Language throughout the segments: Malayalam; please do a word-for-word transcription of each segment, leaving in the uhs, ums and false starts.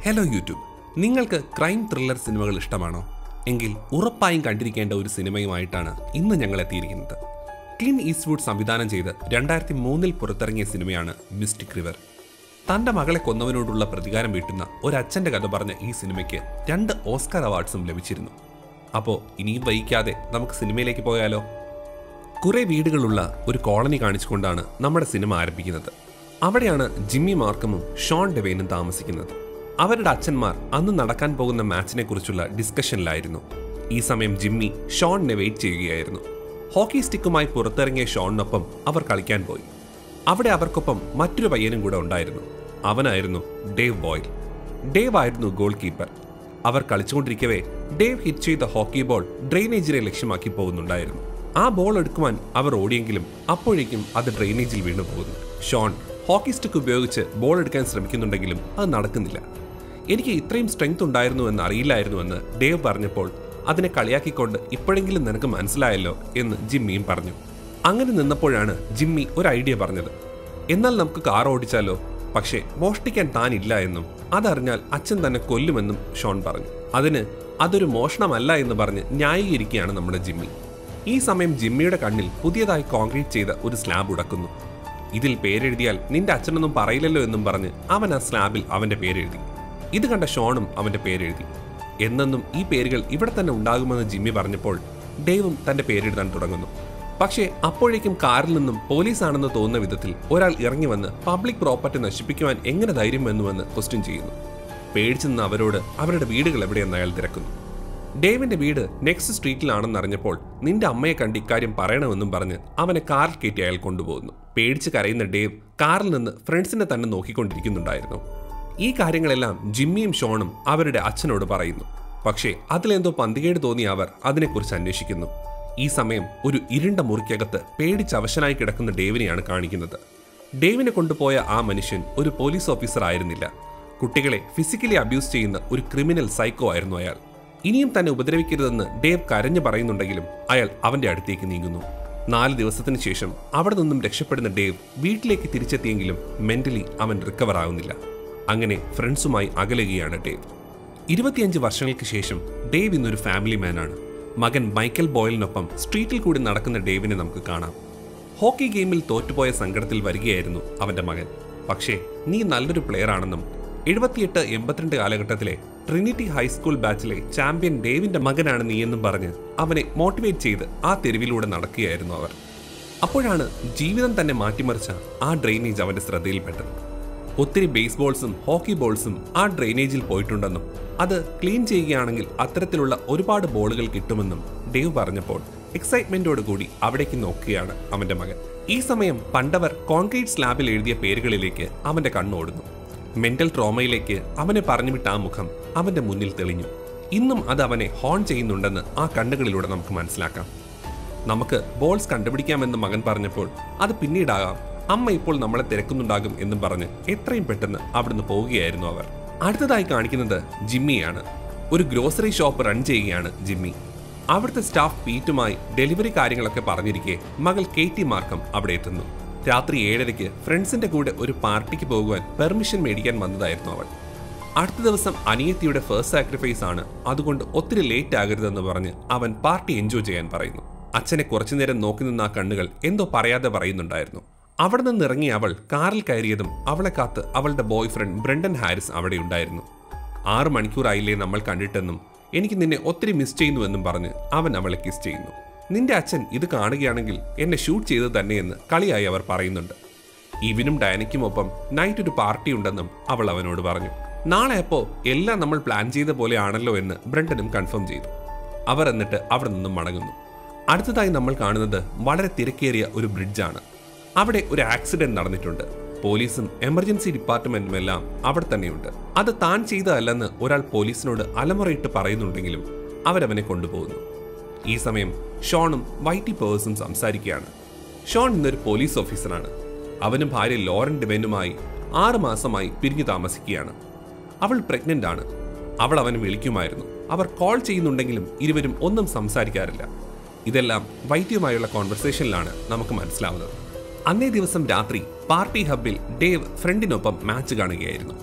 ഹലോ യൂട്യൂബ്, നിങ്ങൾക്ക് ക്രൈം ത്രില്ലർ സിനിമകൾ ഇഷ്ടമാണോ? എങ്കിൽ ഉറപ്പായും കണ്ടിരിക്കേണ്ട ഒരു സിനിമയുമായിട്ടാണ് ഇന്ന് ഞങ്ങൾ എത്തിയിരിക്കുന്നത്. ക്ലിൻ ഈസ്റ്റ്വുഡ് സംവിധാനം ചെയ്ത് രണ്ടായിരത്തി മൂന്നിൽ പുറത്തിറങ്ങിയ സിനിമയാണ് മിസ്റ്റിക് റിവർ. തൻ്റെ മകളെ കൊന്നവനോടുള്ള പ്രതികാരം വീട്ടുന്ന ഒരച്ഛൻ്റെ കഥ പറഞ്ഞ ഈ സിനിമയ്ക്ക് രണ്ട് ഓസ്കാർ അവാർഡ്സും ലഭിച്ചിരുന്നു. അപ്പോൾ ഇനിയും വൈകാതെ നമുക്ക് സിനിമയിലേക്ക് പോയാലോ? കുറേ വീടുകളുള്ള ഒരു കോളനി കാണിച്ചുകൊണ്ടാണ് നമ്മുടെ സിനിമ ആരംഭിക്കുന്നത്. അവിടെയാണ് ജിമ്മി മാർക്കമും ഷോൺ ഡെവെയ്നും താമസിക്കുന്നത്. അവരുടെ അച്ഛന്മാർ അന്ന് നടക്കാൻ പോകുന്ന മാച്ചിനെ കുറിച്ചുള്ള ഡിസ്കഷനിലായിരുന്നു. ഈ സമയം ജിമ്മി ഷോണിനെ വെയിറ്റ് ചെയ്യുകയായിരുന്നു. ഹോക്കി സ്റ്റിക്കുമായി പുറത്തിറങ്ങിയ ഷോണിനൊപ്പം അവർ കളിക്കാൻ പോയി. അവിടെ അവർക്കൊപ്പം മറ്റൊരു പയ്യനും കൂടെ ഉണ്ടായിരുന്നു. അവനായിരുന്നു ഡേവ് ബോയിൽ. ഡേവ് ആയിരുന്നു ഗോൾ കീപ്പർ. അവർ കളിച്ചുകൊണ്ടിരിക്കവേ ഡേവ് ഹിറ്റ് ചെയ്ത ഹോക്കി ബോൾ ഡ്രെയിനേജിനെ ലക്ഷ്യമാക്കി പോകുന്നുണ്ടായിരുന്നു. ആ ബോൾ എടുക്കുവാൻ അവർ ഓടിയെങ്കിലും അപ്പോഴേക്കും അത് ഡ്രെയിനേജിൽ വീണു പോകുന്നു. ഷോൺ ഹോക്കി സ്റ്റിക്ക് ഉപയോഗിച്ച് ബോൾ എടുക്കാൻ ശ്രമിക്കുന്നുണ്ടെങ്കിലും അത് നടക്കുന്നില്ല. എനിക്ക് ഇത്രയും സ്ട്രെങ്ത് ഉണ്ടായിരുന്നു എന്ന് അറിയില്ലായിരുന്നുവെന്ന് ഡേവ് പറഞ്ഞപ്പോൾ അതിനെ കളിയാക്കിക്കൊണ്ട് ഇപ്പോഴെങ്കിലും നിനക്ക് മനസ്സിലായല്ലോ എന്ന് ജിമ്മിയും പറഞ്ഞു. അങ്ങനെ നിന്നപ്പോഴാണ് ജിമ്മി ഒരു ഐഡിയ പറഞ്ഞത്. എന്നാൽ നമുക്ക് കാർ ഓടിച്ചാലോ? പക്ഷേ മോഷ്ടിക്കാൻ താനില്ല എന്നും അതറിഞ്ഞാൽ അച്ഛൻ തന്നെ കൊല്ലുമെന്നും ഷോൺ പറഞ്ഞു. അതിന് അതൊരു മോഷണമല്ല എന്ന് പറഞ്ഞ് ന്യായീകരിക്കുകയാണ് നമ്മുടെ ജിമ്മി. ഈ സമയം ജിമ്മിയുടെ കണ്ണിൽ പുതിയതായി കോൺക്രീറ്റ് ചെയ്ത ഒരു സ്ലാബ് ഉടക്കുന്നു. ഇതിൽ പേരെഴുതിയാൽ നിന്റെ അച്ഛനൊന്നും പറയില്ലല്ലോ എന്നും പറഞ്ഞ് അവൻ ആ സ്ലാബിൽ അവന്റെ പേരെഴുതി. ഇത് കണ്ട ഷോണും അവന്റെ പേരെഴുതി. എന്നെന്നും ഈ പേരുകൾ ഇവിടെ തന്നെ ഉണ്ടാകുമെന്ന് ജിമ്മി പറഞ്ഞപ്പോൾ ഡേവും തന്റെ പേരെഴുതാൻ തുടങ്ങുന്നു. പക്ഷേ അപ്പോഴേക്കും കാറിൽ നിന്നും പോലീസാണെന്ന് തോന്നുന്ന വിധത്തിൽ ഒരാൾ ഇറങ്ങി വന്ന് പബ്ലിക് പ്രോപ്പർട്ടി നശിപ്പിക്കുവാൻ എങ്ങനെ ധൈര്യം വന്നുവെന്ന് ക്വസ്റ്റ്യൻ ചെയ്യുന്നു. പേടിച്ചു നിന്ന് അവരോട് അവരുടെ വീടുകൾ എവിടെയെന്ന് അയാൾ തിരക്കുന്നു. ഡേവിന്റെ വീട് നെക്സ്റ്റ് സ്ട്രീറ്റിലാണെന്നറിഞ്ഞപ്പോൾ നിന്റെ അമ്മയെ കണ്ട് ഇക്കാര്യം പറയണമെന്നും പറഞ്ഞ് അവനെ കാറിൽ കയറ്റി അയാൾ കൊണ്ടുപോകുന്നു. പേടിച്ച് കരയുന്ന ഡേവ് കാറിൽ നിന്ന് ഫ്രണ്ട്സിനെ തന്നെ നോക്കിക്കൊണ്ടിരിക്കുന്നുണ്ടായിരുന്നു. ഈ കാര്യങ്ങളെല്ലാം ജിമ്മിയും ഷോണും അവരുടെ അച്ഛനോട് പറയുന്നു. പക്ഷേ അതിലെന്തോ പന്തികേട് തോന്നിയ അവർ അതിനെക്കുറിച്ച് അന്വേഷിക്കുന്നു. ഈ സമയം ഒരു ഇരുണ്ട മുറിക്കകത്ത് പേടിച്ചവശനായി കിടക്കുന്ന ഡേവിനെയാണ് കാണിക്കുന്നത്. ഡേവിനെ കൊണ്ടുപോയ ആ മനുഷ്യൻ ഒരു പോലീസ് ഓഫീസർ ആയിരുന്നില്ല. കുട്ടികളെ ഫിസിക്കലി അബ്യൂസ് ചെയ്യുന്ന ഒരു ക്രിമിനൽ സൈക്കോ ആയിരുന്നു അയാൾ. ഇനിയും തന്നെ ഉപദ്രവിക്കരുതെന്ന് ഡേവ് കരഞ്ഞു പറയുന്നുണ്ടെങ്കിലും അയാൾ അവന്റെ അടുത്തേക്ക് നീങ്ങുന്നു. നാല് ദിവസത്തിന് ശേഷം അവിടെ നിന്നും രക്ഷപ്പെടുന്ന ഡേവ് വീട്ടിലേക്ക് തിരിച്ചെത്തിയെങ്കിലും മെന്റലി അവൻ റിക്കവർ ആവുന്നില്ല. അങ്ങനെ ഫ്രണ്ട്സുമായി അകലുകയാണ് ഡേവ്. ഇരുപത്തിയഞ്ച് വർഷങ്ങൾക്ക് ശേഷം ഡേവ് ഇന്നൊരു ഫാമിലി മാനാണ്. മകൻ മൈക്കൽ ബോയിലിനൊപ്പം സ്ട്രീറ്റിൽ കൂടി നടക്കുന്ന ഡേവിനെ നമുക്ക് കാണാം. ഹോക്കി ഗെയിമിൽ തോറ്റുപോയ സങ്കടത്തിൽ വരികയായിരുന്നു അവന്റെ മകൻ. പക്ഷേ നീ നല്ലൊരു പ്ലെയർ ആണെന്നും എഴുപത്തിയെട്ട് എൺപത്തിരണ്ട് കാലഘട്ടത്തിലെ ട്രിനിറ്റി ഹൈസ്കൂൾ ബാച്ചിലെ ചാമ്പ്യൻ ഡേവിന്റെ മകനാണ് നീയെന്നും പറഞ്ഞ് അവനെ മോട്ടിവേറ്റ് ചെയ്ത് ആ തെരുവിലൂടെ നടക്കുകയായിരുന്നു അവർ. അപ്പോഴാണ് ജീവിതം തന്നെ മാറ്റിമറിച്ച ആ ഡ്രെയിനേജ് അവന്റെ ശ്രദ്ധയിൽപ്പെട്ടത്. ഒത്തിരി ബേസ്ബോൾസും ഹോക്കി ബോൾസും ആ ഡ്രെയിനേജിൽ പോയിട്ടുണ്ടെന്നും അത് ക്ലീൻ ചെയ്യുകയാണെങ്കിൽ അത്തരത്തിലുള്ള ഒരുപാട് ബോളുകൾ കിട്ടുമെന്നും ഡേവ് പറഞ്ഞപ്പോൾ എക്സൈറ്റ്മെന്റോട് കൂടി അവിടേക്ക് നോക്കുകയാണ് അവന്റെ മകൻ. ഈ സമയം പണ്ടവർ കോൺക്രീറ്റ് സ്ലാബിൽ എഴുതിയ പേരുകളിലേക്ക് അവന്റെ കണ്ണോടുന്നു. മെന്റൽ ട്രോമയിലേക്ക് അവനെ പറഞ്ഞുവിട്ട ആ മുഖം അവന്റെ മുന്നിൽ തെളിഞ്ഞു. ഇന്നും അത് അവനെ ഹോൺ ചെയ്യുന്നുണ്ടെന്ന് ആ കണ്ണുകളിലൂടെ നമുക്ക് മനസ്സിലാക്കാം. നമുക്ക് ബോൾസ് കണ്ടുപിടിക്കാമെന്ന് മകൻ പറഞ്ഞപ്പോൾ അത് പിന്നീടാകാം, അമ്മ ഇപ്പോൾ നമ്മളെ തിരക്കുന്നുണ്ടാകും എന്നും പറഞ്ഞ് എത്രയും പെട്ടെന്ന് അവിടുന്ന് പോവുകയായിരുന്നു അവർ. അടുത്തതായി കാണിക്കുന്നത് ജിമ്മിയാണ്. ഒരു ഗ്രോസറി ഷോപ്പ് റൺ ചെയ്യുകയാണ് ജിമ്മി. അവിടുത്തെ സ്റ്റാഫ് പീറ്റുമായി ഡെലിവറി കാര്യങ്ങളൊക്കെ പറഞ്ഞിരിക്കെ മകൾ കേറ്റി മാർക്കം അവിടെ എത്തുന്നു. രാത്രി ഏഴരയ്ക്ക് ഫ്രണ്ട്സിന്റെ കൂടെ ഒരു പാർട്ടിക്ക് പോകുവാൻ പെർമിഷൻ മേടിക്കാൻ വന്നതായിരുന്നു അവൾ. അടുത്ത ദിവസം അനിയത്തിയുടെ ഫസ്റ്റ് സാക്രിഫൈസ് ആണ്, അതുകൊണ്ട് ഒത്തിരി ലേറ്റ് ആകരുതെന്ന് പറഞ്ഞ് അവൻ പാർട്ടി എൻജോയ് ചെയ്യാൻ പറയുന്നു. അച്ഛനെ കുറച്ചുനേരം നോക്കി നിന്ന ആ കണ്ണുകൾ എന്തോ പറയാതെ പറയുന്നുണ്ടായിരുന്നു. അവിടെ നിന്ന് ഇറങ്ങി അവൾ കാറിൽ കയറിയതും അവളെ കാത്ത് അവളുടെ ബോയ് ഫ്രണ്ട് ബ്രണ്ടൻ ഹാരിസ് അവിടെ ഉണ്ടായിരുന്നു. ആറു മണിക്കൂറായില്ലേ നമ്മൾ കണ്ടിട്ടെന്നും എനിക്ക് നിന്നെ ഒത്തിരി മിസ് ചെയ്യുന്നുവെന്നും പറഞ്ഞ് അവൻ അവളെ കിസ് ചെയ്യുന്നു. നിന്റെ അച്ഛൻ ഇത് കാണുകയാണെങ്കിൽ എന്നെ ഷൂട്ട് ചെയ്ത് തന്നെയെന്ന് കളിയായി അവർ പറയുന്നുണ്ട്. ഇവനും ഡയനയ്ക്കുമൊപ്പം നൈറ്റ് ഒരു പാർട്ടി ഉണ്ടെന്നും അവൾ അവനോട് പറഞ്ഞു. നാളെ അപ്പോൾ എല്ലാം നമ്മൾ പ്ലാൻ ചെയ്ത പോലെ ആണല്ലോ എന്ന് ബ്രണ്ടനും കൺഫേം ചെയ്തു. അവർ എന്നിട്ട് അവിടെ നിന്നും മടങ്ങുന്നു. അടുത്തതായി നമ്മൾ കാണുന്നത് വളരെ തിരക്കേറിയ ഒരു ബ്രിഡ്ജാണ്. അവിടെ ഒരു ആക്സിഡന്റ് നടന്നിട്ടുണ്ട്. പോലീസും എമർജൻസി ഡിപ്പാർട്ട്മെന്റും എല്ലാം അവിടെ തന്നെയുണ്ട്. അത് താൻ ചെയ്തതല്ലെന്ന് ഒരാൾ പോലീസിനോട് അലമുറയിട്ട് പറയുന്നുണ്ടെങ്കിലും അവരവനെ കൊണ്ടുപോകുന്നു. ഈ സമയം ഷോണും വൈറ്റി പേഴ്സും സംസാരിക്കുകയാണ്. ഷോൺ ഇന്നൊരു പോലീസ് ഓഫീസറാണ്. അവനും ഭാര്യ ലോറൻ ഡെവെനുമായി ആറ് മാസമായി പിരിഞ്ഞു താമസിക്കുകയാണ്. അവൾ പ്രഗ്നന്റ് ആണ്. അവൾ അവനെ വിളിക്കുമായിരുന്നു. അവർ കോൾ ചെയ്യുന്നുണ്ടെങ്കിലും ഇരുവരും ഒന്നും സംസാരിക്കാറില്ല. ഇതെല്ലാം വൈറ്റിയുമായുള്ള കോൺവെർസേഷനിലാണ് നമുക്ക് മനസ്സിലാവുന്നത്. അന്നേ ദിവസം രാത്രി പാർട്ടി ഹബ്ബിൽ ഡേവ് ഫ്രണ്ടിനൊപ്പം മാച്ച് കാണുകയായിരുന്നു.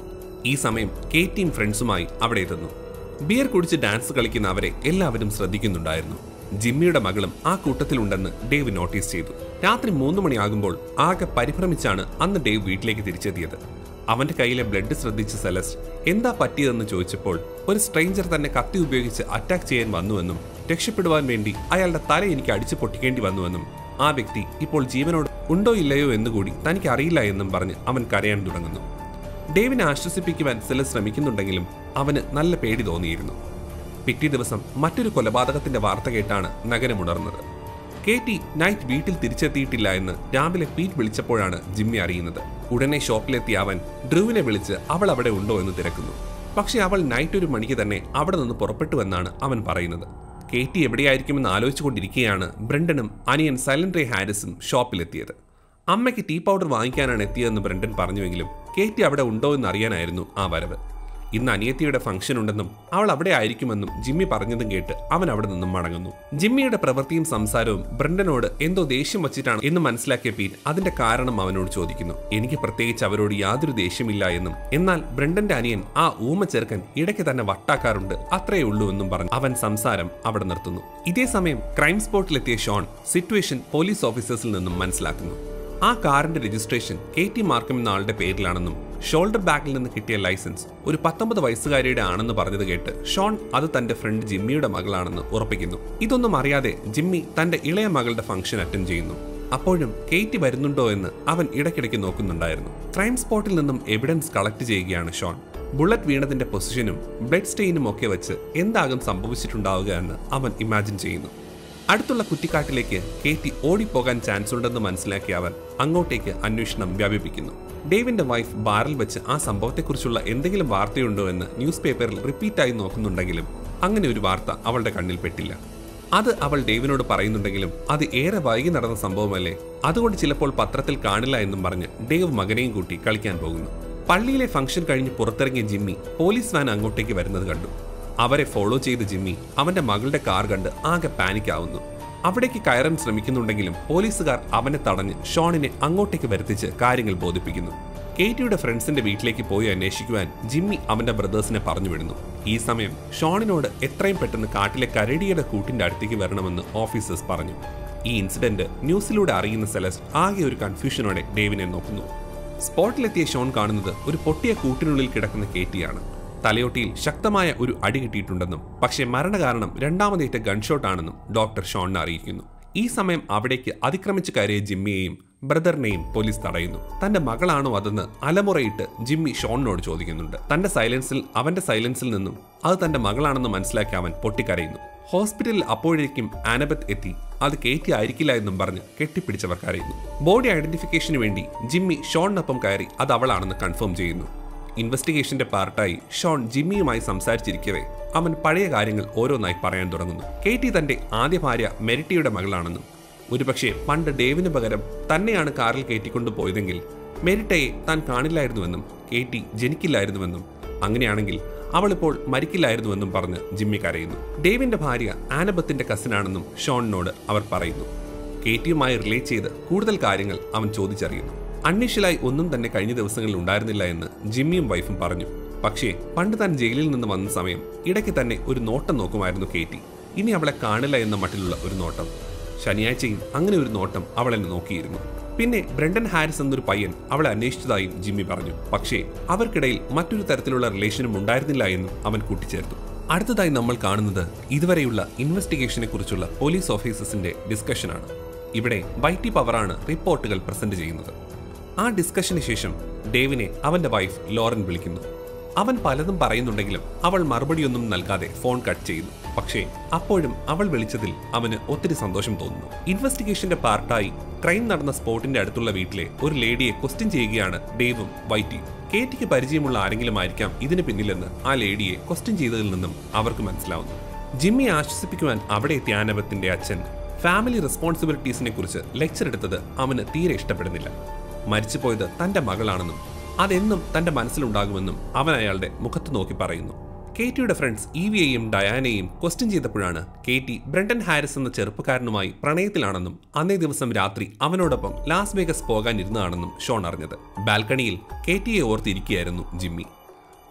ഈ സമയം കേറ്റിയും ഫ്രണ്ട്സുമായി അവിടെ എത്തുന്നു. ബിയർ കുടിച്ച് ഡാൻസ് കളിക്കുന്ന അവരെ എല്ലാവരും ശ്രദ്ധിക്കുന്നുണ്ടായിരുന്നു. ജിമ്മിയുടെ മകളും ആ കൂട്ടത്തിലുണ്ടെന്ന് ഡേവ് നോട്ടീസ് ചെയ്തു. രാത്രി മൂന്ന് മണിയാകുമ്പോൾ ആകെ പരിഭ്രമിച്ചാണ് അന്ന് ഡേവ് വീട്ടിലേക്ക് തിരിച്ചെത്തിയത്. അവന്റെ കയ്യിലെ ബ്ലഡ് ശ്രദ്ധിച്ച് സെലസ്റ്റ് എന്താ പറ്റിയതെന്ന് ചോദിച്ചപ്പോൾ ഒരു സ്ട്രേഞ്ചർ തന്നെ കത്തി ഉപയോഗിച്ച് അറ്റാക്ക് ചെയ്യാൻ വന്നുവെന്നും രക്ഷപ്പെടുവാൻ വേണ്ടി അയാളുടെ തല എനിക്ക് അടിച്ചു പൊട്ടിക്കേണ്ടി വന്നുവെന്നും ആ വ്യക്തി ഇപ്പോൾ ജീവനോട് ഉണ്ടോ ഇല്ലയോ എന്നുകൂടി തനിക്ക് അറിയില്ല എന്നും പറഞ്ഞ് അവൻ കരയാൻ തുടങ്ങുന്നു. ഡേവിനെ ആശ്വസിപ്പിക്കുവാൻ സെലസ്റ്റ് ശ്രമിക്കുന്നുണ്ടെങ്കിലും അവന് നല്ല പേടി തോന്നിയിരുന്നു. പിറ്റേ ദിവസം മറ്റൊരു കൊലപാതകത്തിന്റെ വാർത്ത കേട്ടാണ് നഗരമുണർന്നത്. കേറ്റി നൈറ്റ് വീട്ടിൽ തിരിച്ചെത്തിയിട്ടില്ല എന്ന് രാവിലെ പീറ്റ് വിളിച്ചപ്പോഴാണ് ജിമ്മി അറിയുന്നത്. ഉടനെ ഷോപ്പിലെത്തിയ അവൻ ഡ്രൂവിനെ വിളിച്ച് അവൾ അവിടെ ഉണ്ടോ എന്ന് തിരക്കുന്നു. പക്ഷെ അവൾ നൈറ്റ് ഒരു മണിക്ക് തന്നെ അവിടെ നിന്ന് പുറപ്പെട്ടുവെന്നാണ് അവൻ പറയുന്നത്. കേറ്റി എവിടെയായിരിക്കുമെന്ന് ആലോചിച്ചുകൊണ്ടിരിക്കുകയാണ് ബ്രണ്ടനും അനിയൻ സൈലന്റ് റേ ഹാരിസും ഷോപ്പിലെത്തിയത്. അമ്മയ്ക്ക് ടീ പൗഡർ വാങ്ങിക്കാനാണ് എത്തിയതെന്ന് ബ്രണ്ടൻ പറഞ്ഞുവെങ്കിലും കേറ്റി അവിടെ ഉണ്ടോ എന്ന് അറിയാനായിരുന്നു ആ വരവ്. ഇന്ന് അനിയത്തിയുടെ ഫംഗ്ഷൻ ഉണ്ടെന്നും അവൾ അവിടെ ആയിരിക്കുമെന്നും ജിമ്മി പറഞ്ഞതും കേട്ട് അവൻ അവിടെ നിന്നും മടങ്ങുന്നു. ജിമ്മിയുടെ പ്രവൃത്തിയും സംസാരവും ബ്രണ്ടനോട് എന്തോ ദേഷ്യം വച്ചിട്ടാണ് എന്ന് മനസ്സിലാക്കിയ പീറ്റ് അതിന്റെ കാരണം അവനോട് ചോദിക്കുന്നു. എനിക്ക് പ്രത്യേകിച്ച് അവരോട് യാതൊരു ദേഷ്യമില്ല എന്നും, എന്നാൽ ബ്രണ്ടന്റെ അനിയൻ ആ ഊമ ചെറുക്കൻ ഇടയ്ക്ക് തന്നെ വട്ടാക്കാറുണ്ട്, അത്രയേ ഉള്ളൂ എന്നും പറഞ്ഞ് അവൻ സംസാരം അവിടെ നിർത്തുന്നു. ഇതേ സമയം ക്രൈം സ്പോട്ടിലെത്തിയ ഷോൺ സിറ്റുവേഷൻ പോലീസ് ഓഫീസേഴ്സിൽ നിന്നും മനസ്സിലാക്കുന്നു. ആ കാറിന്റെ രജിസ്ട്രേഷൻ കേറ്റി മാർക്കം എന്ന ആളുടെ പേരിലാണെന്നും ഷോൾഡർ ബാഗിൽ നിന്ന് കിട്ടിയ ലൈസൻസ് ഒരു പത്തൊമ്പത് വയസ്സുകാരിയുടെ ആണെന്ന് പറഞ്ഞത് കേട്ട് ഷോൺ അത് തന്റെ ഫ്രണ്ട് ജിമ്മിയുടെ മകളാണെന്ന് ഉറപ്പിക്കുന്നു. ഇതൊന്നും അറിയാതെ ജിമ്മി തന്റെ ഇളയ മകളുടെ ഫംഗ്ഷൻ അറ്റൻഡ് ചെയ്യുന്നു. അപ്പോഴും കേറ്റി വരുന്നുണ്ടോ എന്ന് അവൻ ഇടയ്ക്കിടയ്ക്ക് നോക്കുന്നുണ്ടായിരുന്നു. ക്രൈം സ്പോട്ടിൽ നിന്നും എവിഡൻസ് കളക്ട് ചെയ്യുകയാണ് ഷോൺ. ബുള്ളറ്റ് വീണതിന്റെ പൊസിഷനും ബ്ലഡ് സ്റ്റെയിനും ഒക്കെ വെച്ച് എന്താകും സംഭവിച്ചിട്ടുണ്ടാവുക എന്ന് അവൻ ഇമാജിൻ ചെയ്യുന്നു. അടുത്തുള്ള കുറ്റിക്കാട്ടിലേക്ക് കേറ്റി ഓടിപ്പോകാൻ ചാൻസ് ഉണ്ടെന്ന് മനസ്സിലാക്കിയ അവൻ അങ്ങോട്ടേക്ക് അന്വേഷണം വ്യാപിപ്പിക്കുന്നു. ഡേവിന്റെ വൈഫ് ബാറിൽ വെച്ച് ആ സംഭവത്തെക്കുറിച്ചുള്ള എന്തെങ്കിലും വാർത്തയുണ്ടോ എന്ന് ന്യൂസ് പേപ്പറിൽ റിപ്പീറ്റായി നോക്കുന്നുണ്ടെങ്കിലും അങ്ങനെ ഒരു വാർത്ത അവളുടെ കണ്ണിൽ പെട്ടില്ല. അത് അവൾ ഡേവിനോട് പറയുന്നുണ്ടെങ്കിലും അത് ഏറെ വൈകി നടന്ന സംഭവമല്ലേ, അതുകൊണ്ട് ചിലപ്പോൾ പത്രത്തിൽ കാണില്ല എന്നും പറഞ്ഞ് ഡേവ് മകനെയും കൂട്ടി കളിക്കാൻ പോകുന്നു. പള്ളിയിലെ ഫംഗ്ഷൻ കഴിഞ്ഞ് പുറത്തിറങ്ങിയ ജിമ്മി പോലീസ് വാൻ അങ്ങോട്ടേക്ക് വരുന്നത് കണ്ടു. അവരെ ഫോളോ ചെയ്ത് ജിമ്മി അവന്റെ മകളുടെ കാർ കണ്ട് ആകെ പാനിക് ആവുന്നു. അവിടേക്ക് കയറാൻ ശ്രമിക്കുന്നുണ്ടെങ്കിലും പോലീസുകാർ അവനെ തടഞ്ഞ് ഷോണിനെ അങ്ങോട്ടേക്ക് വരുത്തിച്ച് കാര്യങ്ങൾ ബോധിപ്പിക്കുന്നു. കേറ്റിയുടെ ഫ്രണ്ട്സിന്റെ വീട്ടിലേക്ക് പോയി അന്വേഷിക്കുവാൻ ജിമ്മി അവന്റെ ബ്രദേഴ്സിനെ പറഞ്ഞു വിടുന്നു. ഈ സമയം ഷോണിനോട് എത്രയും പെട്ടെന്ന് കാട്ടിലെ കരടിയുടെ കൂട്ടിന്റെ അടുത്തേക്ക് വരണമെന്ന് ഓഫീസേഴ്സ് പറഞ്ഞു. ഈ ഇൻസിഡന്റ് ന്യൂസിലൂടെ അറിയുന്ന സെലസ്റ്റ് ആകെ ഒരു കൺഫ്യൂഷനോടെ ഡേവിനെ നോക്കുന്നു. സ്പോട്ടിലെത്തിയ ഷോൺ കാണുന്നത് ഒരു പൊട്ടിയ കൂട്ടിനുള്ളിൽ കിടക്കുന്ന കേറ്റിയാണ്. തലയോട്ടിയിൽ ശക്തമായ ഒരു അടി കിട്ടിയിട്ടുണ്ടെന്നും പക്ഷേ മരണകാരണം രണ്ടാമതേറ്റ ഗൺഷോട്ട് ആണെന്നും ഡോക്ടർ ഷോണിനെ അറിയിക്കുന്നു. ഈ സമയം അവിടേക്ക് അതിക്രമിച്ച് കയറിയ ജിമ്മിയെയും ബ്രദറിനെയും പോലീസ് തടയുന്നു. തന്റെ മകളാണോ അതെന്ന് അലമുറയിട്ട് ജിമ്മി ഷോണിനോട് ചോദിക്കുന്നുണ്ട്. തന്റെ സൈലൻസിൽ അവന്റെ സൈലൻസിൽ നിന്നും അത് തന്റെ മകളാണെന്ന് മനസ്സിലാക്കി അവൻ പൊട്ടിക്കരയുന്നു. ഹോസ്പിറ്റലിൽ അപ്പോഴേക്കും ആനബത്ത് എത്തി അത് കേറ്റി ആയിരിക്കില്ല എന്നും പറഞ്ഞ് കെട്ടിപ്പിടിച്ചവർ കരയുന്നു. ബോഡി ഐഡന്റിഫിക്കേഷന് വേണ്ടി ജിമ്മി ഷോണിനൊപ്പം കയറി അത് അവളാണെന്ന് കൺഫേം ചെയ്യുന്നു. ഇൻവെസ്റ്റിഗേഷന്റെ പാർട്ടായി ഷോൺ ജിമ്മിയുമായി സംസാരിച്ചിരിക്കവേ അവൻ പഴയ കാര്യങ്ങൾ ഓരോന്നായി പറയാൻ തുടങ്ങുന്നു. കേറ്റി തന്റെ ആദ്യ ഭാര്യ മെരിറ്റിയുടെ മകളാണെന്നും ഒരുപക്ഷെ പണ്ട് ഡേവിന് പകരം തന്നെയാണ് കാറിൽ കയറ്റിക്കൊണ്ടു പോയതെങ്കിൽ മെരിറ്റയെ താൻ കാണില്ലായിരുന്നുവെന്നും കേറ്റി ജനിക്കില്ലായിരുന്നുവെന്നും അങ്ങനെയാണെങ്കിൽ അവളിപ്പോൾ മരിക്കില്ലായിരുന്നുവെന്നും പറഞ്ഞ് ജിമ്മി കരയുന്നു. ഡേവിന്റെ ഭാര്യ ആനബത്തിന്റെ കസിനാണെന്നും ഷോണിനോട് അവർ പറയുന്നു. കേറ്റിയുമായി റിലേറ്റ് ചെയ്ത് കൂടുതൽ കാര്യങ്ങൾ അവൻ ചോദിച്ചറിയുന്നു. അൺഇഷ്യലായി ഒന്നും തന്നെ കഴിഞ്ഞ ദിവസങ്ങളിൽ ഉണ്ടായിരുന്നില്ല എന്ന് ജിമ്മിയും വൈഫും പറഞ്ഞു. പക്ഷേ പണ്ട് താൻ ജയിലിൽ നിന്ന് വന്ന സമയം ഇടയ്ക്ക് തന്നെ ഒരു നോട്ടം നോക്കുമായിരുന്നു കേറ്റി. ഇനി അവളെ കാണില്ല എന്ന മട്ടിലുള്ള ഒരു നോട്ടം. ശനിയാഴ്ചയും അങ്ങനെ ഒരു നോട്ടം അവളെ നോക്കിയിരുന്നു. പിന്നെ ബ്രണ്ടൻ ഹാരിസ് എന്നൊരു പയ്യൻ അവളെ അന്വേഷിച്ചതായും ജിമ്മി പറഞ്ഞു. പക്ഷേ അവർക്കിടയിൽ മറ്റൊരു തരത്തിലുള്ള റിലേഷനും ഉണ്ടായിരുന്നില്ല എന്നും അവൻ കൂട്ടിച്ചേർത്തു. അടുത്തതായി നമ്മൾ കാണുന്നത് ഇതുവരെയുള്ള ഇൻവെസ്റ്റിഗേഷനെ കുറിച്ചുള്ള പോലീസ് ഓഫീസേഴ്സിന്റെ ഡിസ്കഷനാണ്. ഇവിടെ വൈറ്റി പവറാണ് റിപ്പോർട്ടുകൾ പ്രസന്റ് ചെയ്യുന്നത്. ആ ഡിസ്കഷന് ശേഷം ഡേവിനെ അവന്റെ വൈഫ് ലോറൻ വിളിക്കുന്നു. അവൻ പലതും പറയുന്നുണ്ടെങ്കിലും അവൾ മറുപടിയൊന്നും നൽകാതെ ഫോൺ കട്ട് ചെയ്യുന്നു. പക്ഷേ അപ്പോഴും അവൾ വിളിച്ചതിൽ അവന് ഒത്തിരി സന്തോഷം തോന്നുന്നു. ഇൻവെസ്റ്റിഗേഷന്റെ പാർട്ടായി ക്രൈം നടന്ന സ്പോട്ടിന്റെ അടുത്തുള്ള വീട്ടിലെ ഒരു ലേഡിയെ ക്വസ്റ്റ്യൻ ചെയ്യുകയാണ് ഡേവും വൈറ്റിയും. കേറ്റിക്ക് പരിചയമുള്ള ആരെങ്കിലും ആയിരിക്കാം ഇതിന് പിന്നിലെന്ന് ആ ലേഡിയെ ക്വസ്റ്റ്യൻ ചെയ്തതിൽ നിന്നും അവർക്ക് മനസ്സിലാവുന്നു. ജിമ്മിയെ ആശ്വസിപ്പിക്കുവാൻ അവിടെ എത്തിയ ആനബത്തിന്റെ അച്ഛൻ ഫാമിലി റെസ്പോൺസിബിലിറ്റീസിനെ കുറിച്ച് ലെക്ചർ എടുത്തത് അവന് തീരെ ഇഷ്ടപ്പെടുന്നില്ല. മരിച്ചുപോയത് തന്റെ മകളാണെന്നും അതെന്നും തന്റെ മനസ്സിലുണ്ടാകുമെന്നും അവൻ അയാളുടെ മുഖത്ത് നോക്കി പറയുന്നു. കേറ്റിയുടെ ഫ്രണ്ട്സ് ഈവിയെയും ഡയാനയെയും ക്വസ്റ്റ്യൻ ചെയ്തപ്പോഴാണ് കേറ്റി ബ്രണ്ടൻ ഹാരിസ് എന്ന ചെറുപ്പക്കാരനുമായി പ്രണയത്തിലാണെന്നും അന്നേ ദിവസം രാത്രി അവനോടൊപ്പം ലാസ് വേഗസ് പോകാൻ ഇരുന്നതാണെന്നും ഷോൺ അറിഞ്ഞത്. ബാൽക്കണിയിൽ കേറ്റിയെ ഓർത്തിരിക്കുകയായിരുന്നു ജിമ്മി.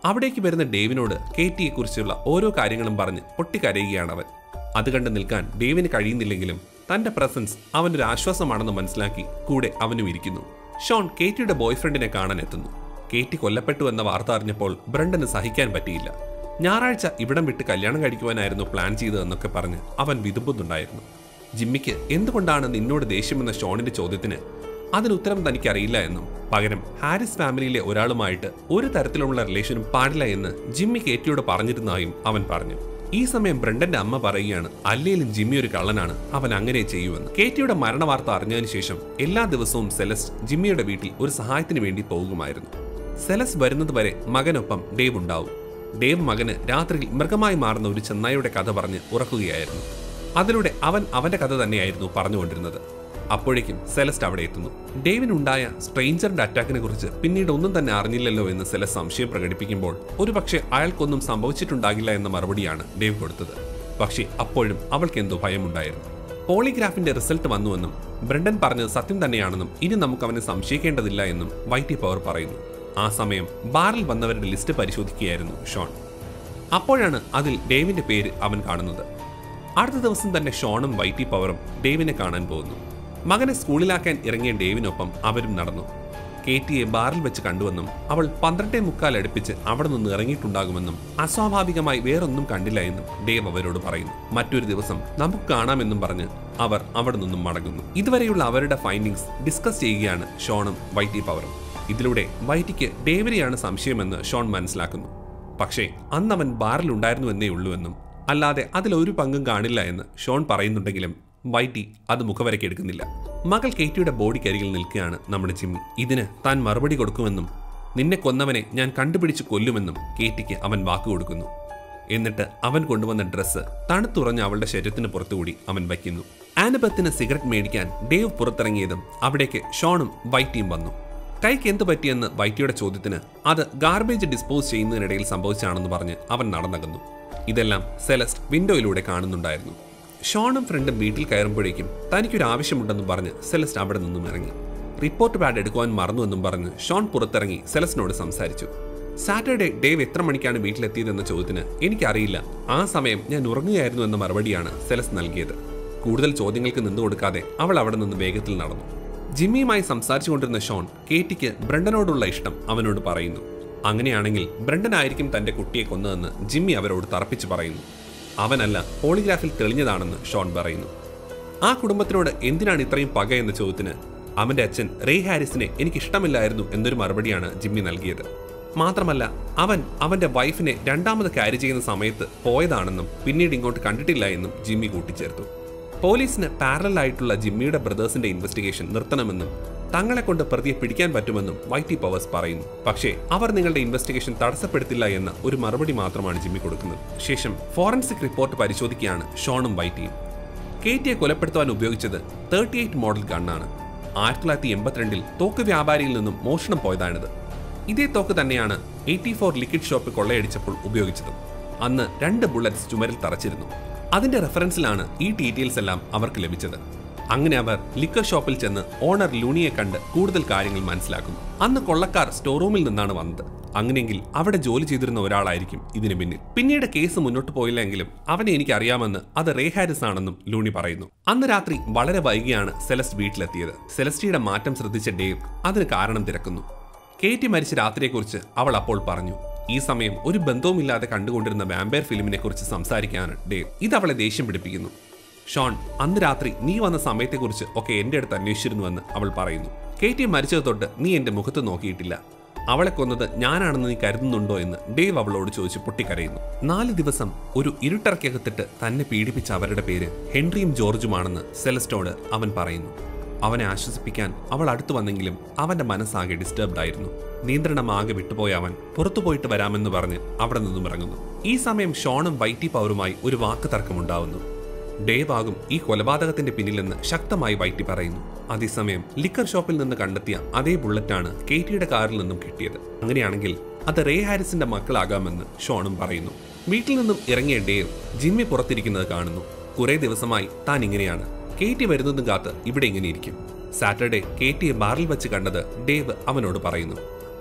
അവിടേക്ക് വരുന്ന ഡേവിനോട് കേറ്റിയെക്കുറിച്ചുള്ള ഓരോ കാര്യങ്ങളും പറഞ്ഞ് പൊട്ടിക്കരയുകയാണ് അവൻ. അത് കണ്ട് നിൽക്കാൻ ഡേവിന് കഴിയുന്നില്ലെങ്കിലും തന്റെ പ്രസൻസ് അവനൊരു ആശ്വാസമാണെന്ന് മനസ്സിലാക്കി കൂടെ അവനും ഇരിക്കുന്നു. ഷോൺ കേറ്റിയുടെ ബോയ്ഫ്രണ്ടിനെ കാണാൻ എത്തുന്നു. കേറ്റി കൊല്ലപ്പെട്ടു എന്ന വാർത്ത അറിഞ്ഞപ്പോൾ ബ്രണ്ടന് സഹിക്കാൻ പറ്റിയില്ല. ഞായറാഴ്ച ഇവിടം വിട്ട് കല്യാണം കഴിക്കുവാനായിരുന്നു പ്ലാൻ ചെയ്തതെന്നൊക്കെ പറഞ്ഞ് അവൻ വിതുമ്പുന്നുണ്ടായിരുന്നു. ജിമ്മിക്ക് എന്തുകൊണ്ടാണ് നിന്നോട് ദേഷ്യമെന്ന ഷോണിന്റെ ചോദ്യത്തിന് അതിനുത്തരം തനിക്കറിയില്ല എന്നും പകരം ഹാരിസ് ഫാമിലിയിലെ ഒരാളുമായിട്ട് ഒരു തരത്തിലുള്ള റിലേഷനും പാടില്ല എന്ന് ജിമ്മി കേറ്റിയോട് പറഞ്ഞിരുന്നതായും അവൻ പറഞ്ഞു. ഈ സമയം ബ്രണ്ടന്റെ അമ്മ പറയുകയാണ് അല്ലേലും ജിമ്മി ഒരു കള്ളനാണ്, അവൻ അങ്ങനെ ചെയ്യുമെന്ന്. കേറ്റിയുടെ മരണവാർത്ത അറിഞ്ഞതിന് ശേഷം എല്ലാ ദിവസവും സെലസ്റ്റ് ജിമ്മിയുടെ വീട്ടിൽ ഒരു സഹായത്തിന് വേണ്ടി പോകുമായിരുന്നു. സെലസ്റ്റ് വരുന്നത് വരെ മകനൊപ്പം ഡേവ് ഉണ്ടാവും. ഡേവ് മകന് രാത്രിയിൽ മൃഗമായി മാറുന്ന ഒരു ചെന്നായുടെ കഥ പറഞ്ഞ് ഉറക്കുകയായിരുന്നു. അതിലൂടെ അവൻ അവന്റെ കഥ തന്നെയായിരുന്നു പറഞ്ഞുകൊണ്ടിരുന്നത്. അപ്പോഴേക്കും സെലസ്റ്റ് അവിടെ എത്തുന്നു. ഡേവിനുണ്ടായ സ്ട്രേഞ്ചറിന്റെ അറ്റാക്കിനെ കുറിച്ച് പിന്നീട് ഒന്നും തന്നെ അറിഞ്ഞില്ലല്ലോ എന്ന് സെലസ്റ്റ് സംശയം പ്രകടിപ്പിക്കുമ്പോൾ ഒരുപക്ഷെ അയാൾക്കൊന്നും സംഭവിച്ചിട്ടുണ്ടാകില്ല എന്ന മറുപടിയാണ് ഡേവ് കൊടുത്തത്. പക്ഷേ അപ്പോഴും അവൾക്ക് എന്തോ ഭയമുണ്ടായിരുന്നു. പോളിഗ്രാഫിന്റെ റിസൾട്ട് വന്നുവെന്നും ബ്രണ്ടൻ പറഞ്ഞത് സത്യം തന്നെയാണെന്നും ഇനി നമുക്ക് അവനെ സംശയിക്കേണ്ടതില്ല എന്നും വൈറ്റി പവർ പറയുന്നു. ആ സമയം ബാറിൽ വന്നവരുടെ ലിസ്റ്റ് പരിശോധിക്കുകയായിരുന്നു ഷോൺ. അപ്പോഴാണ് അതിൽ ഡേവിന്റെ പേര് അവൻ കാണുന്നത്. അടുത്ത ദിവസം തന്നെ ഷോണും വൈറ്റി പവറും ഡേവിനെ കാണാൻ പോകുന്നു. മകനെ സ്കൂളിലാക്കാൻ ഇറങ്ങിയ ഡേവിനൊപ്പം അവരും നടന്നു. കേറ്റിയെ ബാറിൽ വെച്ച് കണ്ടുവെന്നും അവൾ പന്ത്രണ്ടേ മുക്കാൽ അടുപ്പിച്ച് അവിടെ നിന്ന് ഇറങ്ങിയിട്ടുണ്ടാകുമെന്നും അസ്വാഭാവികമായി വേറൊന്നും കണ്ടില്ല എന്നും ഡേവ് അവരോട് പറയുന്നു. മറ്റൊരു ദിവസം നമുക്ക് കാണാമെന്നും പറഞ്ഞ് അവർ അവിടെ നിന്നും മടങ്ങുന്നു. ഇതുവരെയുള്ള അവരുടെ ഫൈൻഡിങ്സ് ഡിസ്കസ് ചെയ്യുകയാണ് ഷോണും വൈറ്റി പവറും. ഇതിലൂടെ വൈറ്റിക്ക് ഡേവിനെയാണ് സംശയമെന്ന് ഷോൺ മനസ്സിലാക്കുന്നു. പക്ഷേ അന്നവൻ ബാറിലുണ്ടായിരുന്നു എന്നേ ഉള്ളൂവെന്നും അല്ലാതെ അതിലൊരു പങ്കും കാണില്ല എന്ന് ഷോൺ പറയുന്നുണ്ടെങ്കിലും വൈറ്റി അത് മുഖവരയ്ക്ക് എടുക്കുന്നില്ല. മകൾ കേറ്റിയുടെ ബോഡിക്കരികിൽ നിൽക്കുകയാണ് നമ്മുടെ ജിമ്മി. ഇതിന് താൻ മറുപടി കൊടുക്കുമെന്നും നിന്നെ കൊന്നവനെ ഞാൻ കണ്ടുപിടിച്ച് കൊല്ലുമെന്നും കേറ്റിക്ക് അവൻ വാക്കു കൊടുക്കുന്നു. എന്നിട്ട് അവൻ കൊണ്ടുവന്ന ഡ്രസ്സ് തണുത്തുറഞ്ഞ് അവളുടെ ശരീരത്തിന് പുറത്തുകൂടി അവൻ വയ്ക്കുന്നു. ആനബത്തിന് സിഗരറ്റ് മേടിക്കാൻ ഡേവ് പുറത്തിറങ്ങിയതും അവിടേക്ക് ഷോണും വൈറ്റിയും വന്നു. കൈക്ക് എന്ത് പറ്റിയെന്ന് വൈറ്റിയുടെ ചോദ്യത്തിന് അത് ഗാർബേജ് ഡിസ്പോസ് ചെയ്യുന്നതിനിടയിൽ സംഭവിച്ചാണെന്ന് പറഞ്ഞ് അവൻ നടന്നകന്നു. ഇതെല്ലാം സെലസ്റ്റ് വിൻഡോയിലൂടെ കാണുന്നുണ്ടായിരുന്നു. ഷോണും ഫ്രണ്ടും വീട്ടിൽ കയറുമ്പോഴേക്കും തനിക്കൊരു ആവശ്യമുണ്ടെന്നും പറഞ്ഞ് സെലസ്റ്റ് അവിടെ നിന്നും ഇറങ്ങി. റിപ്പോർട്ട് പാഡ് എടുക്കുവാൻ മറന്നുവെന്നും പറഞ്ഞ് ഷോൺ പുറത്തിറങ്ങി സെലസ്റ്റിനോട് സംസാരിച്ചു. സാറ്റർഡേ ഡേവ് എത്ര മണിക്കാണ് വീട്ടിലെത്തിയതെന്ന ചോദ്യത്തിന് എനിക്കറിയില്ല, ആ സമയം ഞാൻ ഉറങ്ങുകയായിരുന്നു എന്ന മറുപടിയാണ് സെലസ്റ്റ് നൽകിയത്. കൂടുതൽ ചോദ്യങ്ങൾക്ക് നിന്നു കൊടുക്കാതെ അവൾ അവിടെ നിന്ന് വേഗത്തിൽ നടന്നു. ജിമ്മിയുമായി സംസാരിച്ചുകൊണ്ടിരുന്ന ഷോൺ കേറ്റിക്ക് ബ്രണ്ടനോടുള്ള ഇഷ്ടം അവനോട് പറയുന്നു. അങ്ങനെയാണെങ്കിൽ ബ്രണ്ടൻ ആയിരിക്കും തന്റെ കുട്ടിയെ കൊന്നതെന്ന് ജിമ്മി അവരോട് തറപ്പിച്ച് പറയുന്നു. അവനല്ല, പോളിഗ്രാഫിൽ തെളിഞ്ഞതാണെന്ന് ഷോൺ പറയുന്നു. ആ കുടുംബത്തിനോട് എന്തിനാണ് ഇത്രയും പക എന്ന ചോദ്യത്തിന് അവന്റെ അച്ഛൻ റേ ഹാരിസിനെ എനിക്കിഷ്ടമില്ലായിരുന്നു എന്നൊരു മറുപടിയാണ് ജിമ്മി നൽകിയത്. മാത്രമല്ല അവൻ അവന്റെ വൈഫിനെ രണ്ടാമത് ക്യാരി ചെയ്യുന്ന സമയത്ത് പോയതാണെന്നും പിന്നീട് ഇങ്ങോട്ട് കണ്ടിട്ടില്ല എന്നും ജിമ്മി കൂട്ടിച്ചേർത്തു. പോലീസിന് പാരലൽ ആയിട്ടുള്ള ജിമ്മിയുടെ ബ്രദേഴ്സിന്റെ ഇൻവെസ്റ്റിഗേഷൻ നിർത്തണമെന്നും തങ്ങളെ കൊണ്ട് പ്രതിയെ പിടിക്കാൻ പറ്റുമെന്നും വൈറ്റി പവേഴ്സ് പറയുന്നു. പക്ഷേ അവർ നിങ്ങളുടെ ഇൻവെസ്റ്റിഗേഷൻ തടസ്സപ്പെടുത്തില്ല എന്ന ഒരു മറുപടി മാത്രമാണ് ജിമ്മി കൊടുക്കുന്നത്. ശേഷം ഫോറൻസിക് റിപ്പോർട്ട് പരിശോധിക്കുകയാണ് ഷോണും വൈറ്റിയും. കേറ്റിയെ കൊലപ്പെടുത്തുവാൻ ഉപയോഗിച്ചത് തേർട്ടി എയ്റ്റ് മോഡൽ ഗണ്ണാണ്. ആയിരത്തി തൊള്ളായിരത്തി എൺപത്തിരണ്ടിൽ തോക്ക് വ്യാപാരിയിൽ നിന്നും മോഷണം പോയതാണിത്. ഇതേ തോക്ക് തന്നെയാണ് എയ്റ്റി ഫോർ ലിക്വിഡ് ഷോപ്പ് കൊള്ളയടിച്ചപ്പോൾ ഉപയോഗിച്ചത്. അന്ന് രണ്ട് ബുള്ളറ്റ്സ് ചുമരിൽ തറച്ചിരുന്നു. അതിന്റെ റെഫറൻസിലാണ് ഈ ഡീറ്റെയിൽസ് എല്ലാം അവർക്ക് ലഭിച്ചത്. അങ്ങനെ അവർ ലിക്കർ ഷോപ്പിൽ ചെന്ന് ഓണർ ലൂണിയെ കണ്ട് കൂടുതൽ കാര്യങ്ങൾ മനസ്സിലാക്കുന്നു. അന്ന് കൊള്ളക്കാർ സ്റ്റോർ റൂമിൽ നിന്നാണ് വന്നത്. അങ്ങനെയെങ്കിൽ അവിടെ ജോലി ചെയ്തിരുന്ന ഒരാളായിരിക്കും ഇതിന് പിന്നിൽ. പിന്നീട് കേസ് മുന്നോട്ട് പോയില്ലെങ്കിലും അവനെ എനിക്ക് അറിയാമെന്ന് അത് റേ ഹാരിസ് ആണെന്നും ലൂണി പറയുന്നു. അന്ന് രാത്രി വളരെ വൈകിയാണ് സെലസ്റ്റ് വീട്ടിലെത്തിയത്. സെലസ്റ്റിയുടെ മാറ്റം ശ്രദ്ധിച്ച ഡേവ് അതിന് കാരണം തിരക്കുന്നു. കേറ്റി മരിച്ച രാത്രിയെക്കുറിച്ച് അവൾ അപ്പോൾ പറഞ്ഞു. ഈ സമയം ഒരു ബന്ധവുമില്ലാതെ കണ്ടുകൊണ്ടിരുന്ന വാമ്പയർ ഫിലിമിനെ കുറിച്ച് സംസാരിക്കാനാണ് ഡേവ്. ഇത് അവളെ ദേഷ്യം പിടിപ്പിക്കുന്നു. ഷോൺ, അന്ന് രാത്രി നീ വന്ന സമയത്തെക്കുറിച്ച് ഒക്കെ എന്റെ അടുത്ത് അന്വേഷിച്ചിരുന്നുവെന്ന് അവൾ പറയുന്നു. കേറ്റി മരിച്ചത് തൊട്ട് നീ എന്റെ മുഖത്ത് നോക്കിയിട്ടില്ല. അവളെ കൊന്നത് ഞാനാണെന്ന് നീ കരുതുന്നുണ്ടോ എന്ന് ഡേവ് അവളോട് ചോദിച്ച് പൊട്ടിക്കരയുന്നു. നാല് ദിവസം ഒരു ഇരുട്ടറക്കകത്തിട്ട് തന്നെ പീഡിപ്പിച്ച അവരുടെ പേര് ഹെൻറിയും ജോർജുമാണെന്ന് സെലസ്റ്റോട് അവൻ പറയുന്നു. അവനെ ആശ്വസിപ്പിക്കാൻ അവൾ അടുത്തു വന്നെങ്കിലും അവന്റെ മനസ്സാകെ ഡിസ്റ്റർബ്ഡ് ആയിരുന്നു. നിയന്ത്രണം ആകെ വിട്ടുപോയ അവൻ പുറത്തുപോയിട്ട് വരാമെന്ന് പറഞ്ഞ് അവിടെ നിന്നും ഇറങ്ങുന്നു. ഈ സമയം ഷോണും വൈറ്റി പവറുമായി ഒരു വാക്ക് തർക്കമുണ്ടാവുന്നു. ഡേവ് ആകും ഈ കൊലപാതകത്തിന്റെ പിന്നിലെന്ന് ശക്തമായി വൈറ്റി പറയുന്നു. അതേസമയം ലിക്കർ ഷോപ്പിൽ നിന്ന് കണ്ടെത്തിയ അതേ ബുള്ളറ്റാണ് കേറ്റിയുടെ കാറിൽ നിന്നും കിട്ടിയത്. അങ്ങനെയാണെങ്കിൽ അത് റേ ഹാരിസിന്റെ മക്കളാകാമെന്ന് ഷോണും പറയുന്നു. വീട്ടിൽ നിന്നും ഇറങ്ങിയ ഡേവ് ജിമ്മി പുറത്തിരിക്കുന്നത് കാണുന്നു. കുറെ ദിവസമായി താൻ ഇങ്ങനെയാണ്, കേറ്റി വരുന്നതും കാത്ത് ഇവിടെ ഇങ്ങനെ ഇരിക്കും. സാറ്റർഡേ കേറ്റിയെ ബാറിൽ വെച്ച് കണ്ടത് ഡേവ് അവനോട് പറയുന്നു.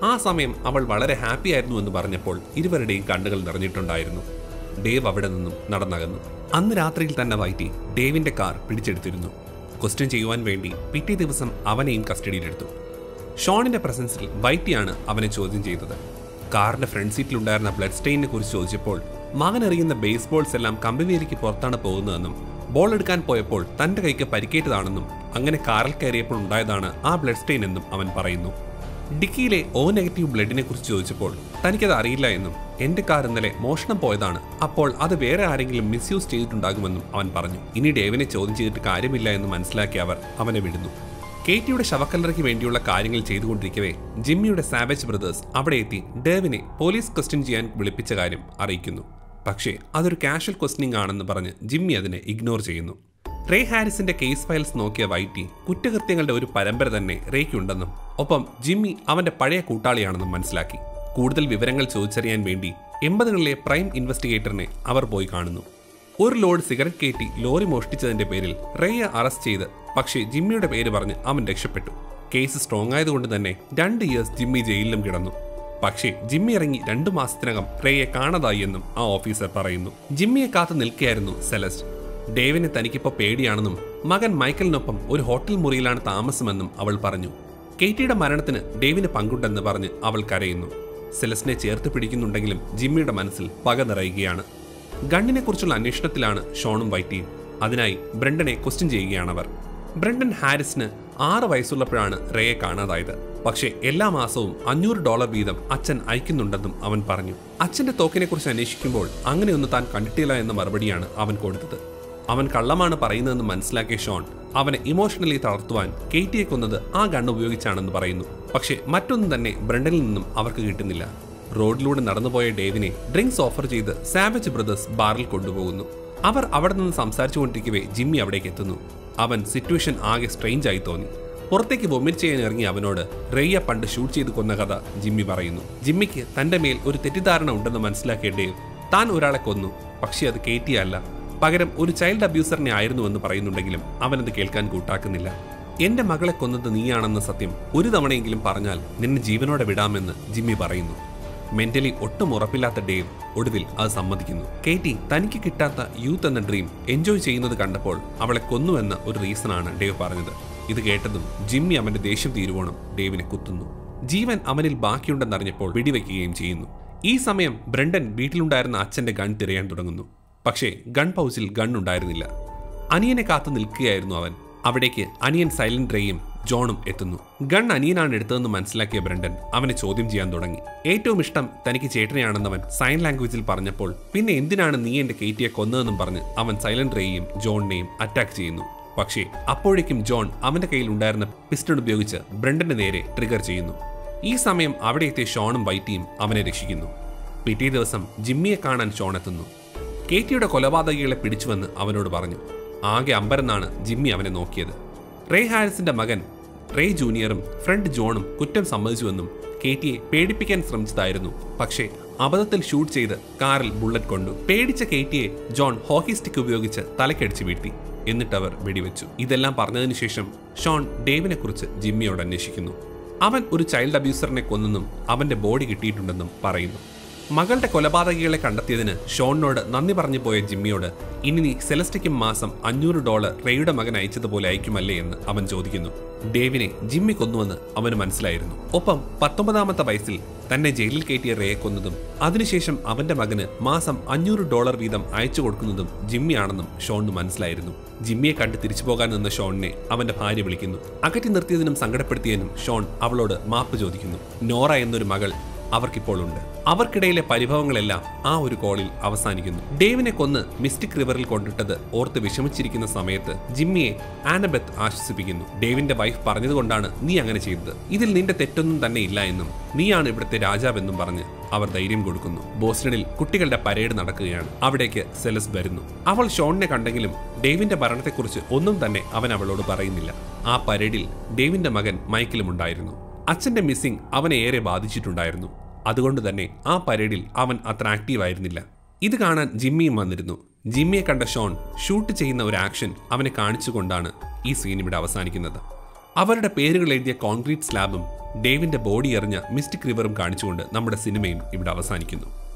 ആ സമയം അവൾ വളരെ ഹാപ്പി ആയിരുന്നു എന്ന് പറഞ്ഞപ്പോൾ ഇരുവരുടെയും കണ്ണുകൾ നിറഞ്ഞിട്ടുണ്ടായിരുന്നു. ഡേവ് അവിടെ നിന്നും നടന്നകന്നു. അന്ന് രാത്രിയിൽ തന്നെ വൈറ്റി ഡേവിന്റെ കാർ പിടിച്ചെടുത്തിരുന്നു. ക്വസ്റ്റ്യൻ ചെയ്യുവാൻ വേണ്ടി പിറ്റേ ദിവസം അവനെയും കസ്റ്റഡിയിലെടുത്തു. ഷോണിന്റെ പ്രസൻസിൽ വൈറ്റിയാണ് അവനെ ചോദ്യം ചെയ്തത്. കാറിന്റെ ഫ്രണ്ട് സീറ്റിലുണ്ടായിരുന്ന ബ്ലഡ് സ്റ്റെയിനെ കുറിച്ച് ചോദിച്ചപ്പോൾ മകൻ എറിയുന്ന ബേസ്ബോൾസ് എല്ലാം കമ്പിവേലിക്ക് പുറത്താണ് പോകുന്നതെന്നും ബോൾ എടുക്കാൻ പോയപ്പോൾ തന്റെ കൈക്ക് പരിക്കേറ്റതാണെന്നും അങ്ങനെ കാറിൽ കയറിയപ്പോൾ ഉണ്ടായതാണ് ആ ബ്ലഡ് സ്റ്റെയിൻ എന്നും അവൻ പറയുന്നു. ഡിക്കിയിലെ ഓ നെഗറ്റീവ് ബ്ലഡിനെ കുറിച്ച് ചോദിച്ചപ്പോൾ തനിക്കത് അറിയില്ല എന്നും എന്റെ കാർ ഇന്നലെ മോഷണം പോയതാണ്, അപ്പോൾ അത് വേറെ ആരെങ്കിലും മിസ്യൂസ് ചെയ്തിട്ടുണ്ടാകുമെന്നും അവൻ പറഞ്ഞു. ഇനി ഡേവിനെ ചോദ്യം ചെയ്തിട്ട് കാര്യമില്ല എന്ന് മനസ്സിലാക്കി അവർ അവനെ വിടുന്നു. കേറ്റിയുടെ ശവക്കല്ലറയ്ക്ക് വേണ്ടിയുള്ള കാര്യങ്ങൾ ചെയ്തുകൊണ്ടിരിക്കവേ ജിമ്മിയുടെ സാവേജ് ബ്രദേഴ്സ് അവിടെ എത്തി ഡേവിനെ പോലീസ് ക്വസ്റ്റ്യൻ ചെയ്യാൻ വിളിപ്പിച്ച കാര്യം അറിയിക്കുന്നു. പക്ഷേ അതൊരു കാഷ്വൽ ക്വസ്റ്റ്യനിങ് ആണെന്ന് പറഞ്ഞ് ജിമ്മി അതിനെ ഇഗ്നോർ ചെയ്യുന്നു. റേ ഹാരിസിന്റെ കേസ് ഫയൽസ് നോക്കിയ വൈറ്റി കുറ്റകൃത്യങ്ങളുടെ ഒരു പരമ്പര തന്നെ റേക്കുണ്ടെന്നും ഒപ്പം ജിമ്മി അവന്റെ പഴയ കൂട്ടാളിയാണെന്നും മനസ്സിലാക്കി. കൂടുതൽ വിവരങ്ങൾ ചോദിച്ചറിയാൻ വേണ്ടി എൺപതുകളിലെ പ്രൈം ഇൻവെസ്റ്റിഗേറ്ററിനെ അവർ പോയി കാണുന്നു. ഒരു ലോഡ് സിഗരറ്റ് കയറ്റി ലോറി മോഷ്ടിച്ചതിന്റെ പേരിൽ റേയെ അറസ്റ്റ് ചെയ്ത് പക്ഷേ ജിമ്മിയുടെ പേര് പറഞ്ഞ് അവൻ രക്ഷപ്പെട്ടു. കേസ് സ്ട്രോങ് ആയതുകൊണ്ട് തന്നെ രണ്ട് ഇയേഴ്സ് ജിമ്മി ജയിലിലും കിടന്നു. പക്ഷേ ജിമ്മി ഇറങ്ങി രണ്ടു മാസത്തിനകം റേയെ കാണാതായി എന്നും ആ ഓഫീസർ പറയുന്നു. ജിമ്മിയെ കാത്തു നിൽക്കുകയായിരുന്നു സെലസ്റ്റ്. ഡേവിനെ തനിക്കിപ്പോൾ പേടിയാണെന്നും മകൻ മൈക്കലിനൊപ്പം ഒരു ഹോട്ടൽ മുറിയിലാണ് താമസമെന്നും അവൾ പറഞ്ഞു. കേറ്റിയുടെ മരണത്തിന് ഡേവിന് പങ്കുണ്ടെന്ന് പറഞ്ഞ് അവൾ കരയുന്നു. സെലസ്റ്റിനെ ചേർത്ത് പിടിക്കുന്നുണ്ടെങ്കിലും ജിമ്മിയുടെ മനസ്സിൽ പക നിറയുകയാണ്. ഗണ്ണിനെ കുറിച്ചുള്ള അന്വേഷണത്തിലാണ് ഷോണും വൈറ്റിയും. അതിനായി ബ്രണ്ടനെ ക്വസ്റ്റ്യൻ ചെയ്യുകയാണവർ. ബ്രണ്ടൻ ഹാരിസിന് ആറ് വയസ്സുള്ളപ്പോഴാണ് റേയെ കാണാതായത്. പക്ഷേ എല്ലാ മാസവും അഞ്ഞൂറ് ഡോളർ വീതം അച്ഛൻ അയക്കുന്നുണ്ടെന്നും അവൻ പറഞ്ഞു. അച്ഛന്റെ തോക്കിനെ കുറിച്ച് അന്വേഷിക്കുമ്പോൾ അങ്ങനെയൊന്നും താൻ കണ്ടിട്ടില്ല എന്ന മറുപടിയാണ് അവൻ കൊടുത്തത്. അവൻ കള്ളമാണ് പറയുന്നതെന്ന് മനസ്സിലാക്കിയ ഷോൺ അവനെ ഇമോഷണലി തളർത്തുവാൻ കേറ്റിയെ കൊന്നത് ആ ഗണ്ണ് ഉപയോഗിച്ചാണെന്ന് പറയുന്നു. പക്ഷേ മറ്റൊന്നും തന്നെ ബ്രണ്ടനിൽ നിന്നും അവർക്ക് കിട്ടുന്നില്ല. റോഡിലൂടെ നടന്നുപോയ ഡേവിനെ ഡ്രിങ്ക്സ് ഓഫർ ചെയ്ത് സാവേജ് ബ്രദേഴ്സ് ബാറിൽ കൊണ്ടുപോകുന്നു. അവർ അവിടെ നിന്ന് സംസാരിച്ചുകൊണ്ടിരിക്കവേ ജിമ്മി അവിടേക്ക് എത്തുന്നു. അവൻ സിറ്റുവേഷൻ ആകെ സ്ട്രെയിഞ്ച് ആയി തോന്നി. പുറത്തേക്ക് വൊമിറ്റ് ചെയ്യാൻ ഇറങ്ങിയ അവനോട് റേയ പണ്ട് ഷൂട്ട് ചെയ്ത് കൊന്ന കഥ ജിമ്മി പറയുന്നു. ജിമ്മിക്ക് തന്റെ മേൽ ഒരു തെറ്റിദ്ധാരണ ഉണ്ടെന്ന് മനസ്സിലാക്കിയ ഡേവ് താൻ ഒരാളെ കൊന്നു, പക്ഷേ അത് കേറ്റിയല്ല, പകരം ഒരു ചൈൽഡ് അബ്യൂസറിനെ ആയിരുന്നുവെന്ന് പറയുന്നുണ്ടെങ്കിലും അവനത് കേൾക്കാൻ കൂട്ടാക്കുന്നില്ല. എന്റെ മകളെ കൊന്നത് നീയാണെന്ന സത്യം ഒരു തവണയെങ്കിലും പറഞ്ഞാൽ നിന്നെ ജീവനോടെ വിടാമെന്ന് ജിമ്മി പറയുന്നു. മെന്റലി ഒട്ടും ഉറപ്പില്ലാത്ത ഡേവ് ഒടുവിൽ അത് സമ്മതിക്കുന്നു. കേറ്റി തനിക്ക് കിട്ടാത്ത യൂത്ത് എന്ന ഡ്രീം എൻജോയ് ചെയ്യുന്നത് കണ്ടപ്പോൾ അവളെ കൊന്നുവെന്ന ഒരു റീസണാണ് ഡേവ് പറഞ്ഞത്. ഇത് കേട്ടതും ജിമ്മി അവന്റെ ദേഷ്യം തീരുവോണം ഡേവിനെ കുത്തുന്നു. ജീവൻ അവനിൽ ബാക്കിയുണ്ടെന്നറിഞ്ഞപ്പോൾ വെടിവെക്കുകയും ചെയ്യുന്നു. ഈ സമയം ബ്രണ്ടൻ വീട്ടിലുണ്ടായിരുന്ന അച്ഛന്റെ ഗൺ തിരയാൻ തുടങ്ങുന്നു. പക്ഷേ ഗൺ പൗച്ചിൽ ഗൺ ഉണ്ടായിരുന്നില്ല. അനിയനെ കാത്തു നിൽക്കുകയായിരുന്നു അവൻ. അവിടേക്ക് അനിയൻ സൈലന്റ് റേയും ജോണും എത്തുന്നു. ഗൺ അനിയനാണ് എടുത്തതെന്ന് മനസ്സിലാക്കിയ ബ്രണ്ടൻ അവനെ ചോദ്യം ചെയ്യാൻ തുടങ്ങി. ഏറ്റവും ഇഷ്ടം തനിക്ക് ചേട്ടനെയാണെന്നവൻ സൈൻ ലാംഗ്വേജിൽ പറഞ്ഞപ്പോൾ പിന്നെ എന്തിനാണ് നീ എന്റെ കേറ്റിയെ കൊന്നതെന്നും പറഞ്ഞ് അവൻ സൈലന്റ് റേയും ജോണിനെയും അറ്റാക്ക് ചെയ്യുന്നു. പക്ഷേ അപ്പോഴേക്കും ജോൺ അവന്റെ കയ്യിൽ ഉണ്ടായിരുന്ന പിസ്റ്റൾ ഉപയോഗിച്ച് ബ്രണ്ടന്റെ നേരെ ട്രിഗർ ചെയ്യുന്നു. ഈ സമയം അവിടെ എത്തിയ ഷോണും വൈറ്റിയും അവനെ രക്ഷിക്കുന്നു. പിറ്റേ ദിവസം ജിമ്മിയെ കാണാൻ ഷോൺ എത്തുന്നു. കേറ്റിയുടെ കൊലപാതകികളെ പിടിച്ചുവെന്ന് അവനോട് പറഞ്ഞു. ആകെ അമ്പരന്നാണ് ജിമ്മി അവനെ നോക്കിയത്. റേ ഹാരിസിന്റെ മകൻ റേ ജൂനിയറും ഫ്രണ്ട് ജോണും കുറ്റം സമ്മതിച്ചുവെന്നും കേറ്റിയെ പേടിപ്പിക്കാൻ ശ്രമിച്ചതായിരുന്നു. പക്ഷേ അബദ്ധത്തിൽ ഷൂട്ട് ചെയ്ത് കാറിൽ ബുള്ളറ്റ് കൊണ്ടു. പേടിച്ച കേറ്റിയെ ജോൺ ഹോക്കി സ്റ്റിക്ക് ഉപയോഗിച്ച് തലക്കടിച്ച് വീഴ്ത്തി. എന്നിട്ടവർ വെടിവെച്ചു. ഇതെല്ലാം പറഞ്ഞതിനു ശേഷം ഷോൺ ഡേവിനെ കുറിച്ച് ജിമ്മിയോട് അന്വേഷിക്കുന്നു. അവൻ ഒരു ചൈൽഡ് അബ്യൂസറിനെ കൊന്നെന്നും അവന്റെ ബോഡി കിട്ടിയിട്ടുണ്ടെന്നും പറയുന്നു. മകളുടെ കൊലപാതകികളെ കണ്ടെത്തിയതിന് ഷോണിനോട് നന്ദി പറഞ്ഞു പോയ ജിമ്മിയോട് ഇനി നീ സെലസ്റ്റയ്ക്കും മാസം അഞ്ഞൂറ് ഡോളർ റേയുടെ മകൻ അയച്ചതുപോലെ അയക്കുമല്ലേ എന്ന് അവൻ ചോദിക്കുന്നു. ഡേവിനെ ജിമ്മി കൊന്നുവെന്ന് അവന് മനസ്സിലായിരുന്നു. ഒപ്പം പത്തൊമ്പതാമത്തെ വയസ്സിൽ തന്നെ ജയിലിൽ കയറ്റിയ റേയെ കൊന്നതും അതിനുശേഷം അവന്റെ മകന് മാസം അഞ്ഞൂറ് ഡോളർ വീതം അയച്ചു കൊടുക്കുന്നതും ജിമ്മിയാണെന്നും ഷോണിന് മനസ്സിലായിരുന്നു. ജിമ്മിയെ കണ്ട് തിരിച്ചു പോകാൻ നിന്ന ഷോണിനെ അവന്റെ ഭാര്യ വിളിക്കുന്നു. അകറ്റി നിർത്തിയതിനും സങ്കടപ്പെടുത്തിയതിനും ഷോൺ അവളോട് മാപ്പ് ചോദിക്കുന്നു. നോറ എന്നൊരു മകൾ അവർക്കിപ്പോൾ ഉണ്ട്. അവർക്കിടയിലെ പരിഭവങ്ങളെല്ലാം ആ ഒരു കോളിൽ അവസാനിക്കുന്നു. ഡേവിനെ കൊന്ന് മിസ്റ്റിക് റിവറിൽ കൊണ്ടിട്ടത് ഓർത്ത് വിഷമിച്ചിരിക്കുന്ന സമയത്ത് ജിമ്മിയെ ആനബെത്ത് ആശ്വസിപ്പിക്കുന്നു. ഡേവിന്റെ വൈഫ് പറഞ്ഞതുകൊണ്ടാണ് നീ അങ്ങനെ ചെയ്തത്, ഇതിൽ നിന്റെ തെറ്റൊന്നും തന്നെ ഇല്ല എന്നും നീയാണ് ഇവിടുത്തെ രാജാവെന്നും പറഞ്ഞ് അവർ ധൈര്യം കൊടുക്കുന്നു. ബോസ്റ്റണിൽ കുട്ടികളുടെ പരേഡ് നടക്കുകയാണ്. അവിടേക്ക് സെലസ് വരുന്നു. അവൾ ഷോണിനെ കണ്ടെങ്കിലും ഡേവിന്റെ മരണത്തെക്കുറിച്ച് ഒന്നും തന്നെ അവൻ അവളോട് പറയുന്നില്ല. ആ പരേഡിൽ ഡേവിന്റെ മകൻ മൈക്കിലും ഉണ്ടായിരുന്നു. അച്ഛന്റെ മിസ്സിംഗ് അവനെ ഏറെ ബാധിച്ചിട്ടുണ്ടായിരുന്നു. അതുകൊണ്ട് തന്നെ ആ പരേഡിൽ അവൻ അത്ര ആക്റ്റീവ് ആയിരുന്നില്ല. ഇത് കാണാൻ ജിമ്മിയും വന്നിരുന്നു. ജിമ്മിയെ കണ്ട ഷോൺ ഷൂട്ട് ചെയ്യുന്ന ഒരു ആക്ഷൻ അവനെ കാണിച്ചുകൊണ്ടാണ് ഈ സീൻ ഇവിടെ അവസാനിക്കുന്നത്. അവരുടെ പേരുകൾ എഴുതിയ കോൺക്രീറ്റ് സ്ലാബും ഡേവിന്റെ ബോഡി എറിഞ്ഞ മിസ്റ്റിക് റിവറും കാണിച്ചുകൊണ്ട് നമ്മുടെ സിനിമയും ഇവിടെ അവസാനിക്കുന്നു.